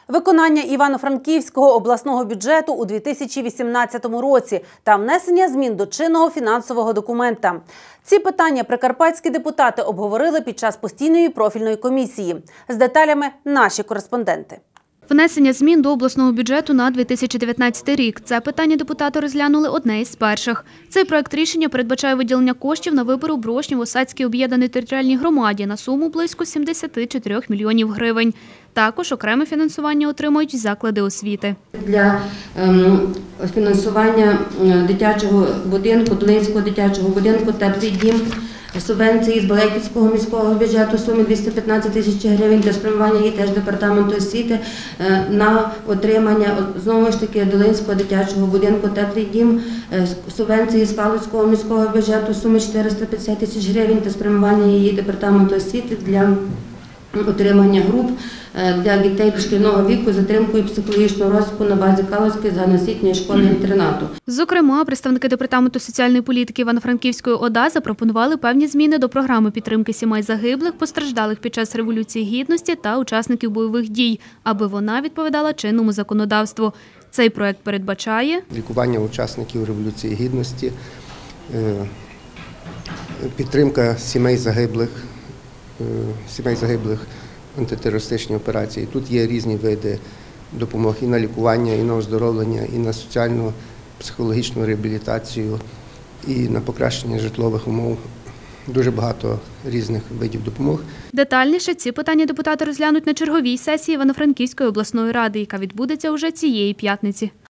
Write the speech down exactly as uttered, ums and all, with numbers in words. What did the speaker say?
Виконання Івано-Франківського обласного бюджету у дві тисячі вісімнадцятому році та внесення змін до чинного фінансового документа. Ці питання прикарпатські депутати обговорили під час постійної профільної комісії. З деталями наші кореспонденти. Внесення змін до обласного бюджету на дві тисячі дев'ятнадцятий рік. Це питання депутати розглянули одне із перших. Цей проект рішення передбачає виділення коштів на вибори у Брошнєво-Осадській об'єднаній територіальній громаді на суму близько сімдесят чотири мільйонів гривень. Також окреме фінансування отримують заклади освіти. Для ем, фінансування дитячого будинку, Долинського дитячого будинку «Теплий дім», субвенції з Балаківського міського бюджету в сумі двісті п'ятнадцять тисяч гривень для спрямування її теж департаменту освіти на отримання, знову ж таки, Долинського дитячого будинку «Теплий дім», субвенції з Калуського міського бюджету в сумі чотириста п'ятдесят тисяч гривень для спрямування її департаменту освіти для отримання груп для дітей дошкільного віку з затримкою психологічного розвитку на базі Калуської загальноосвітньої школи-інтернату. Зокрема, представники департаменту соціальної політики Івано-Франківської ОДА запропонували певні зміни до програми підтримки сімей загиблих, постраждалих під час Революції Гідності та учасників бойових дій, аби вона відповідала чинному законодавству. Цей проект передбачає лікування учасників Революції Гідності, підтримка сімей загиблих, сімей загиблих в антитерористичній операції. Тут є різні види допомоги і на лікування, і на оздоровлення, і на соціальну, психологічну реабілітацію, і на покращення житлових умов. Дуже багато різних видів допомог. Детальніше ці питання депутати розглянуть на черговій сесії Івано-Франківської обласної ради, яка відбудеться уже цієї п'ятниці.